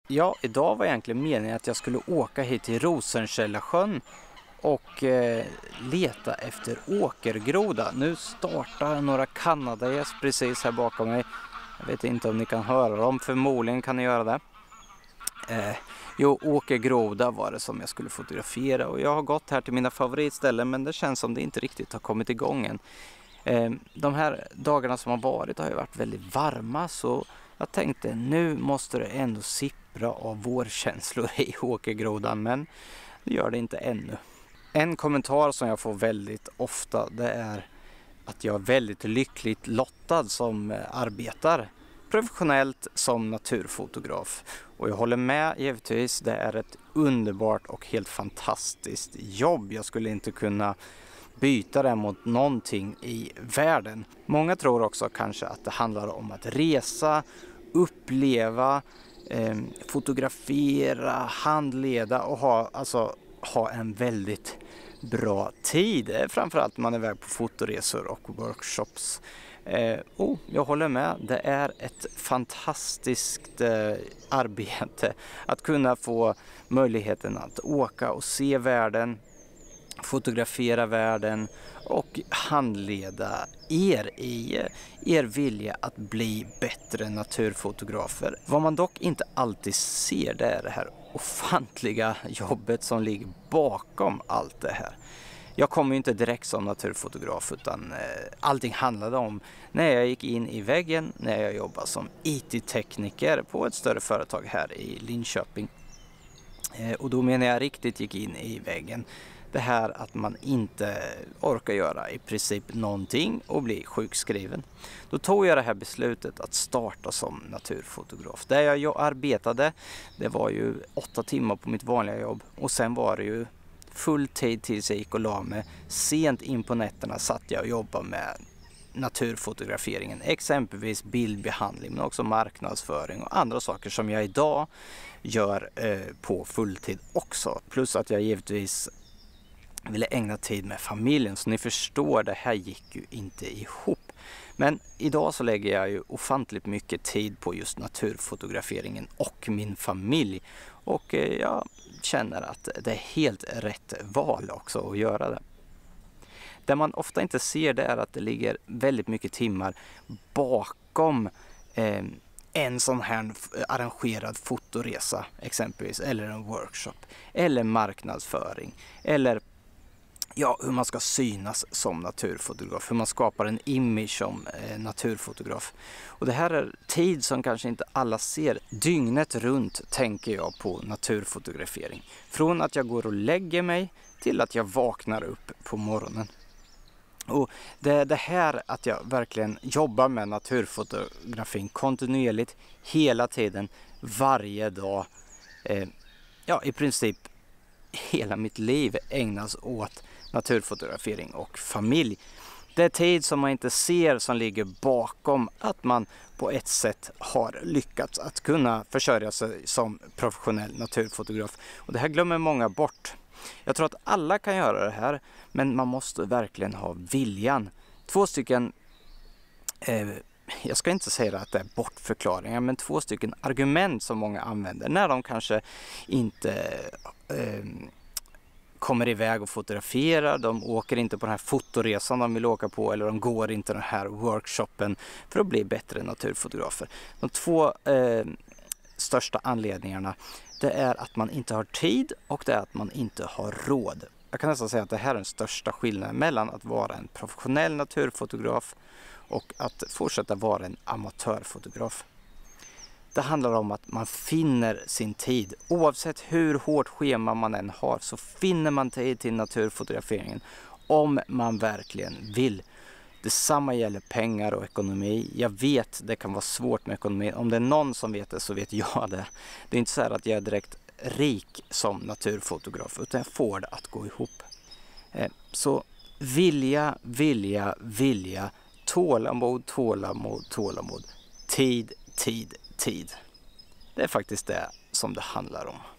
Ja, idag var egentligen meningen att jag skulle åka hit till Rosenkällarsjön och leta efter åkergroda. Nu startar några kanadagäss precis här bakom mig. Jag vet inte om ni kan höra dem, förmodligen kan ni göra det. Åkergroda var det som jag skulle fotografera och jag har gått här till mina favoritställen, men det känns som det inte riktigt har kommit igång än. De här dagarna som har varit har ju varit väldigt varma, så jag tänkte nu måste det ändå sippra av vårkänslor i åkergrodan, men det gör det inte ännu. En kommentar som jag får väldigt ofta, det är att jag är väldigt lyckligt lottad som arbetar professionellt som naturfotograf. Och jag håller med givetvis, det är ett underbart och helt fantastiskt jobb. Jag skulle inte kunna byta det mot någonting i världen. Många tror också kanske att det handlar om att resa, uppleva, fotografera, handleda och ha en väldigt bra tid. Framförallt när man är iväg på fotoresor och workshops. Jag håller med. Det är ett fantastiskt arbete att kunna få möjligheten att åka och se världen, fotografera världen och handleda er i er vilja att bli bättre naturfotografer. Vad man dock inte alltid ser, det är det här ofantliga jobbet som ligger bakom allt det här. Jag kom ju inte direkt som naturfotograf, utan allting handlade om när jag gick in i väggen när jag jobbade som IT-tekniker på ett större företag här i Linköping. Och då menar jag riktigt gick in i väggen. Det här att man inte orkar göra i princip någonting och bli sjukskriven. Då tog jag det här beslutet att starta som naturfotograf. Där jag arbetade, det var ju 8 timmar på mitt vanliga jobb. Och sen var det ju full tid tills jag gick och la mig. Sent in på nätterna satt jag och jobbade med naturfotograferingen. Exempelvis bildbehandling, men också marknadsföring och andra saker som jag idag gör på fulltid också. Plus att jag givetvis ville ägna tid med familjen, så ni förstår, det här gick ju inte ihop. Men idag så lägger jag ju ofantligt mycket tid på just naturfotograferingen och min familj. Och jag känner att det är helt rätt val också att göra det. Det man ofta inte ser, det är att det ligger väldigt mycket timmar bakom en sån här arrangerad fotoresa exempelvis, eller en workshop, eller marknadsföring, eller hur man ska synas som naturfotograf, hur man skapar en image som naturfotograf. Och det här är tid som kanske inte alla ser. Dygnet runt tänker jag på naturfotografering. Från att jag går och lägger mig till att jag vaknar upp på morgonen. Och det är det här att jag verkligen jobbar med naturfotografin kontinuerligt, hela tiden, varje dag. I princip hela mitt liv ägnas åt naturfotografering och familj. Det är tid som man inte ser som ligger bakom att man på ett sätt har lyckats att kunna försörja sig som professionell naturfotograf. Och det här glömmer många bort. Jag tror att alla kan göra det här, men man måste verkligen ha viljan. 2 stycken, jag ska inte säga att det är bortförklaringar, men 2 stycken argument som många använder när de kanske inte kommer iväg och fotograferar, de åker inte på den här fotoresan de vill åka på, eller de går inte den här workshopen för att bli bättre naturfotografer. De 2 största anledningarna, det är att man inte har tid och det är att man inte har råd. Jag kan nästan säga att det här är den största skillnaden mellan att vara en professionell naturfotograf och att fortsätta vara en amatörfotograf. Det handlar om att man finner sin tid. Oavsett hur hårt schema man än har, så finner man tid till naturfotograferingen om man verkligen vill. Detsamma gäller pengar och ekonomi. Jag vet det kan vara svårt med ekonomi. Om det är någon som vet det, så vet jag det. Det är inte så här att jag är direkt rik som naturfotograf, utan jag får det att gå ihop. Så vilja, tålamod, tid. Det är faktiskt det som det handlar om.